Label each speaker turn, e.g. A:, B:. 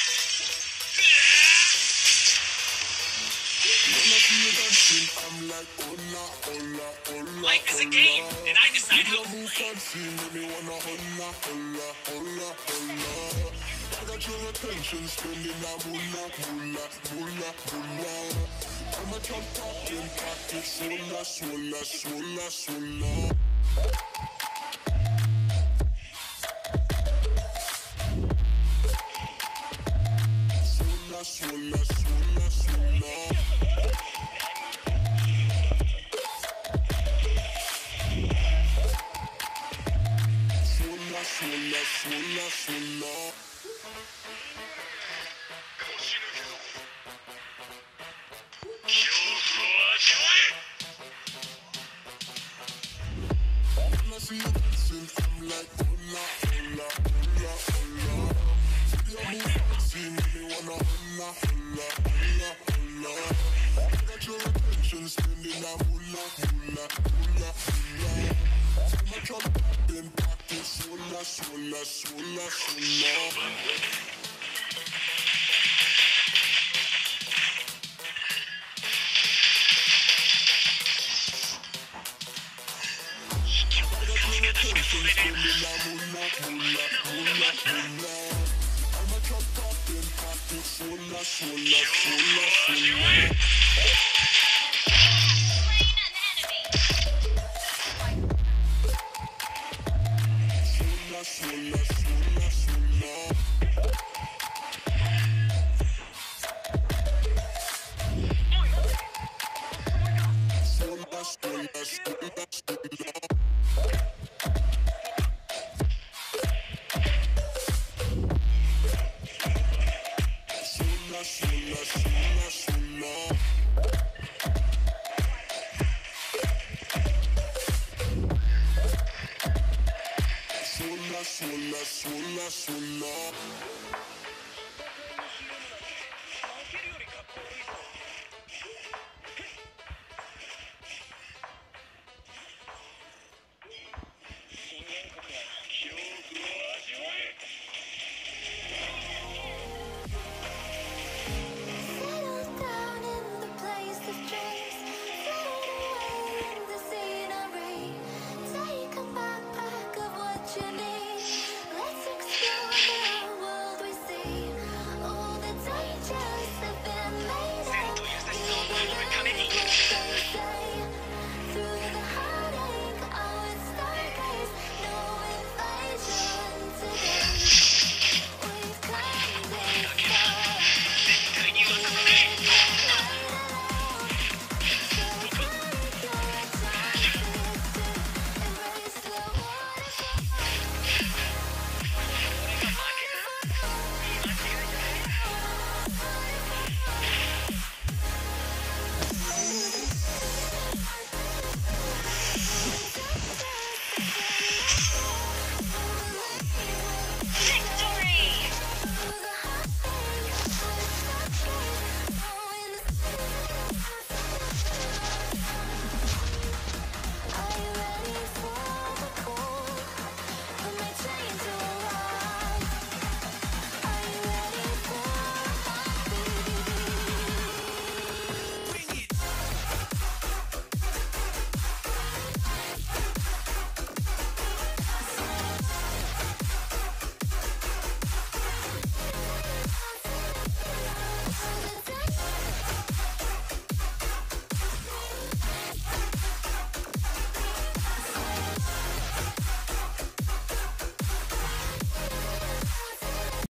A: I'm like, hola, hola, hola,
B: Life is a game, and I decide how to
A: move
B: play.
A: fancy, make me wanna hola, hola, hola, hola. I got your attention, spending a moolah, moolah, moolah, moolah. I'm a top top in pocket, swola, swola, swola, swola. Swola, swola, swola, swola. Swola, swola, swola, swola. When I see you dancing, I'm like, hola, hola, hola, hola. Your move fancy, make me wanna hola, hola, hola, hola. I got your attention, spending a moolah, moolah, moolah, moolah. I'm a top top in pocket, swola, swola, swola, swola. Swola, swola, swola.
C: Settle down in the place of dreams, float away in the scenery. Take a backpack of what you need. Let's explore the world we see.